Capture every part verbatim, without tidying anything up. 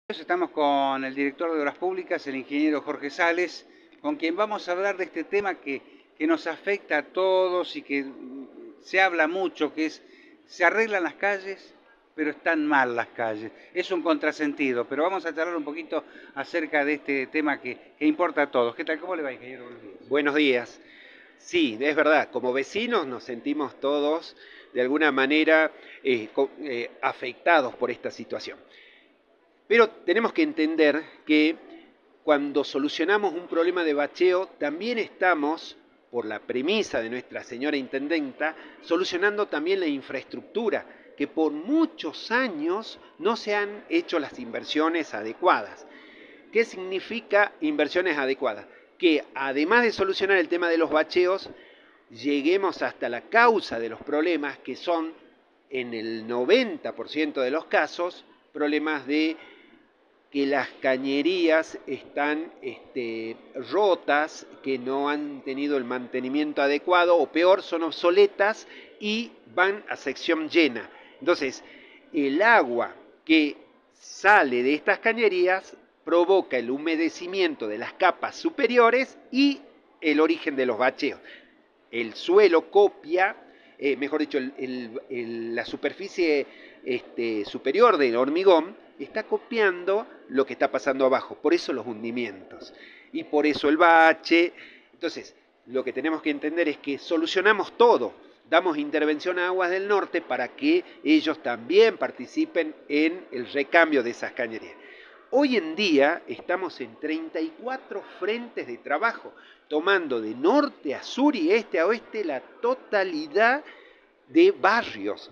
Estamos con el director de Obras Públicas, el ingeniero Jorge Sales, con quien vamos a hablar de este tema que, que nos afecta a todos y que se habla mucho, que es, se arreglan las calles, pero están mal las calles. Es un contrasentido, pero vamos a charlar un poquito acerca de este tema que, que importa a todos. ¿Qué tal? ¿Cómo le va, ingeniero? Buenos días. Buenos días. Sí, es verdad, como vecinos nos sentimos todos de alguna manera eh, eh, afectados por esta situación. Pero tenemos que entender que cuando solucionamos un problema de bacheo, también estamos, por la premisa de nuestra señora intendenta, solucionando también la infraestructura, que por muchos años no se han hecho las inversiones adecuadas. ¿Qué significa inversiones adecuadas? Que además de solucionar el tema de los bacheos, lleguemos hasta la causa de los problemas, que son en el noventa por ciento de los casos problemas de que las cañerías están este, rotas, que no han tenido el mantenimiento adecuado, o peor, son obsoletas y van a sección llena. Entonces, el agua que sale de estas cañerías provoca el humedecimiento de las capas superiores y el origen de los bacheos. El suelo copia, eh, mejor dicho, el, el, el, la superficie este, superior del hormigón está copiando lo que está pasando abajo, por eso los hundimientos y por eso el bache. Entonces, lo que tenemos que entender es que solucionamos todo, damos intervención a Aguas del Norte para que ellos también participen en el recambio de esas cañerías. Hoy en día estamos en treinta y cuatro frentes de trabajo, tomando de norte a sur y este a oeste la totalidad de barrios.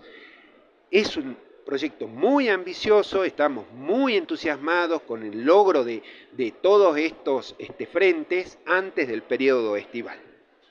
Es un proyecto muy ambicioso, estamos muy entusiasmados con el logro de, de todos estos este, frentes antes del periodo estival.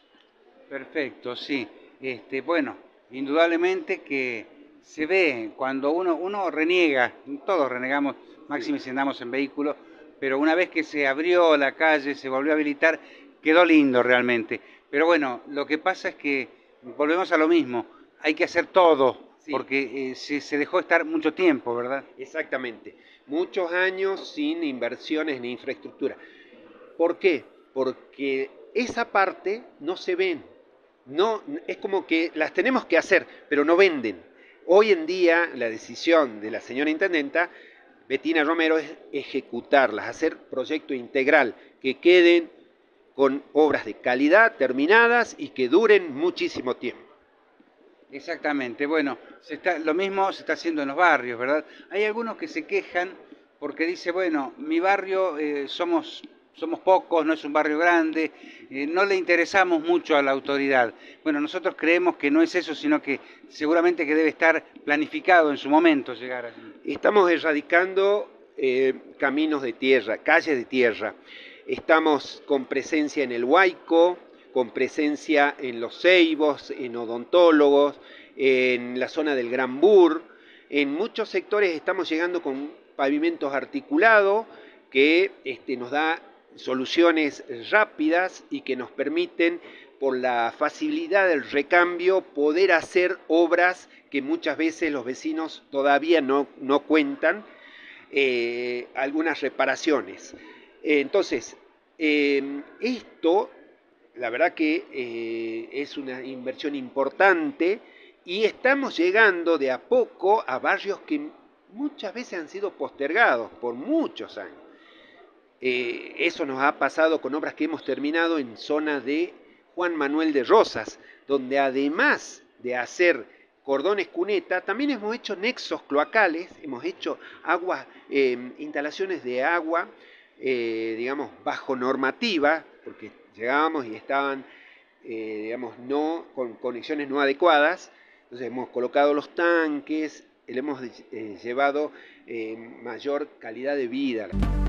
Perfecto, sí. Este, bueno, indudablemente que se ve cuando uno, uno reniega, todos renegamos, máxime si andamos en vehículo, pero una vez que se abrió la calle, se volvió a habilitar, quedó lindo realmente. Pero bueno, lo que pasa es que volvemos a lo mismo, hay que hacer todo, sí, porque eh, se, se dejó estar mucho tiempo, ¿verdad? Exactamente, muchos años sin inversiones en infraestructura. ¿Por qué? Porque esa parte no se ven, no, es como que las tenemos que hacer, pero no venden. Hoy en día la decisión de la señora intendenta Betina Romero es ejecutarlas, hacer proyecto integral, que queden con obras de calidad terminadas y que duren muchísimo tiempo. Exactamente, bueno, se está, lo mismo se está haciendo en los barrios, ¿verdad? Hay algunos que se quejan porque dice, bueno, mi barrio eh, somos, somos pocos, no es un barrio grande, eh, no le interesamos mucho a la autoridad. Bueno, nosotros creemos que no es eso, sino que seguramente que debe estar planificado en su momento llegar allí. Estamos erradicando eh, caminos de tierra, calles de tierra. Estamos con presencia en el Huayco, con presencia en los ceibos, en odontólogos, en la zona del Gran Bur. En muchos sectores estamos llegando con pavimentos articulados que este, nos da soluciones rápidas y que nos permiten, por la facilidad del recambio, poder hacer obras que muchas veces los vecinos todavía no, no cuentan, eh, algunas reparaciones. Eh, entonces, eh, esto, la verdad que eh, es una inversión importante y estamos llegando de a poco a barrios que muchas veces han sido postergados por muchos años. Eh, eso nos ha pasado con obras que hemos terminado en zona de Juan Manuel de Rosas, donde además de hacer cordones cuneta, también hemos hecho nexos cloacales, hemos hecho agua, eh, instalaciones de agua, eh, digamos, bajo normativa, porque llegábamos y estaban, eh, digamos, no, con conexiones no adecuadas. Entonces hemos colocado los tanques, le hemos eh, llevado eh, mayor calidad de vida.